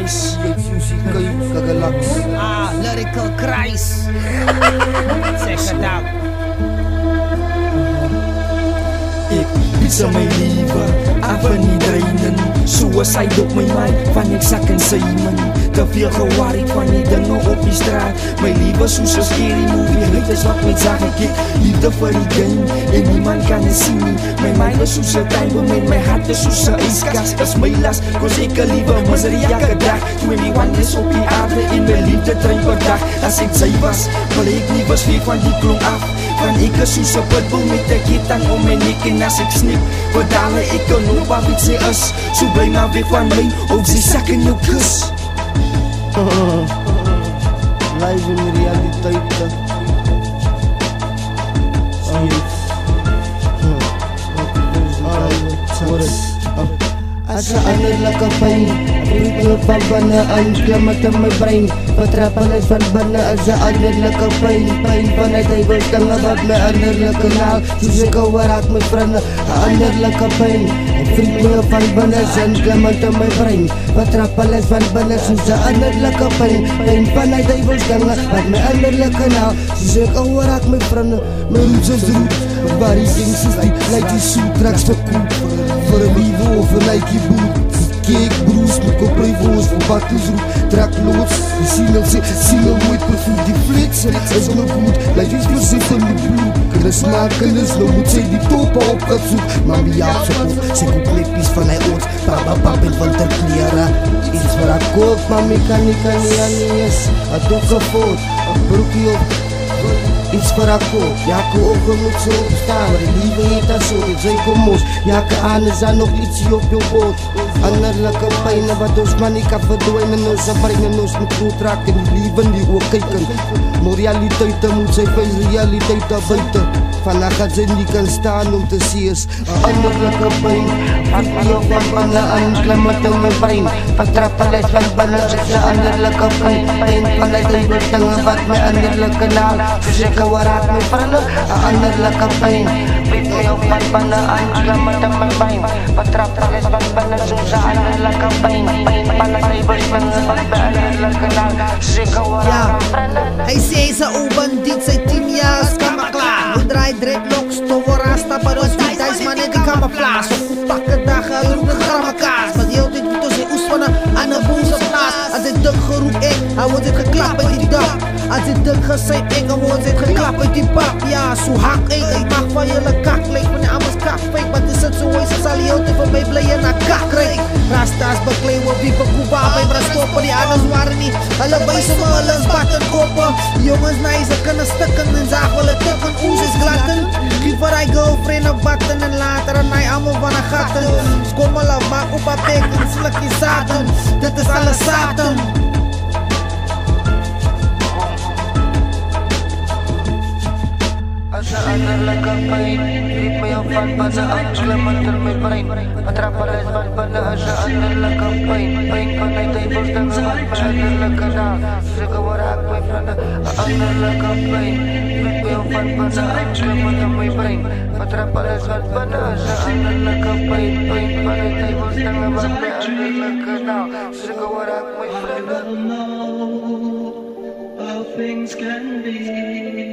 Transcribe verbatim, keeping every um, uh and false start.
Christ. Susi kayo kagalak. Ah, lyrical Christ. Check it out. Bisa may liver, apa ni drainan. Suicide op my mind, van ik zakken Simon. Te veel gewaarheid van die dingen op die straat. Mijn lieve soos een scary movie, het is wat met zaken kijk. Liefde voor die game, en niemand kan het zien nie. Mijn mind is soos een tuinboom en mijn hart is soos een ijskast. Dat is my last, cause ik een lieve miserie elke dag. eenenentwintig is op die aarde en mijn liefde trein per dag. Als ik zij was, wil ik nie was weer van die klonk af. Van ik is soos een pitbull met een ketang om mijn nek. En als ik snip, verdalen ik kan op wat ik sê is. So bly maar weg van my, of sy sak in jou kus. Live in realiteit. Asa anerlike pyn, breek van binne-in, klimmet in my brein. Betrappel is van binne, asa anerlike pyn. Pyn vanuit die wiltinge wat my anerlike naal. Soos ek hou raak my vriende, anerlike pyn. Breek my van binne, sin klimmet in my brein. Betrappel is van binne, soos anerlike pyn. Pyn vanuit die wiltinge wat my anerlike naal. Soos ek hou raak my vriende, my roots is root. Waar die things is die, like die soet tracks te koop. Voor een lieve of een Nike boot. Cake broes, my kop rivals voor battles roep. Track loads, die single sê, single nooit pervoer. Die flits is ongevoed, life is bezit in die bloed. Kinders na kinders, nou moet sy die topa op gaan soek. Mami jaap sy kop, sy koop leppies van hy oors. Papa pap in winterkleren. Iets wat ek koop, mami kan nie, kan nie, aan nie is. Ek doek een voet, een broekie op. Iets voor haar koop, ja, ik ogen moet zo opstaan. Maar die lieve heet dat zo, het zijn komos. Ja, ik aan is aan nog ietsje op je boot. Anerlijke pijn, wat ons man niet kan verdwijnen. Onze brengen ons niet goed raken. Die lieve die ook kijken. Maar realiteiten moet zijn veel realiteiten buiten. Vandaag gaat ze niet kan staan om te zien. Anerlijke pijn, wat mij op van binne-in, klimmet in mijn brein. Betrappel is van binnen, ze anerlijke pijn. Pijn vanuit die wiltinge wat mij anerlijke naal. Dus ik hou raak my vriende, een anerlijke pijn. Weet my op van binne-in, klimmet in mijn brein. Betrappel is van binnen, soos een anerlijke pijn. Pijn vanuit die wiltinge wat mij anerlijke naal. Dus ik hou raak my vriende. Hij zei ze open-diet, zij tien jaar is klaar. We draaien dreadlocks, tovo rasta, maar ons niet thuis, man, en die camouflage. Zo goed pakken dagen, roep de grammenkaas. Maar die altijd moet ons in oes van een aan de boze plaats. Als dit duk geroep ik, hij wordt het geklapt uit die dak. Als dit duk gezegd ik, hij wordt het geklapt uit die bak. Ja, zo hak ik, ik mag van jullie kak leek. Van die amas kak fake, maar het is het zo is, zal je altijd van mij blijven naar kak reek. Rasta's bekleven, wie verkoepa, bij brastoppen, die anders waren niet. Alle wijzen me, alles batten kopen. Jongens, nee, ze kunnen stukken en zagen wel het tukken, oes is glatten. Kiep voor die girlfriend op batten en later en hij allemaal van een gatten. Skommelen, maak op haar pek en slik je zaten. Dit is alles zaten. Asa anerlike pijn, liep my op van binne-in, klimmet in my brein. Betrappel is van binne, asa anerlike pijn. Pijn vanuit die wiltinge wat my anerlike naal. Dus ek hou raak my vriende, een anerlike pijn. Liep my op van binne-in, klimmet in my brein. Betrappel is van binne, asa anerlike pijn. Pijn vanuit die wiltinge wat my anerlike naal. Dus ek hou raak my vriende. I don't know how things can be.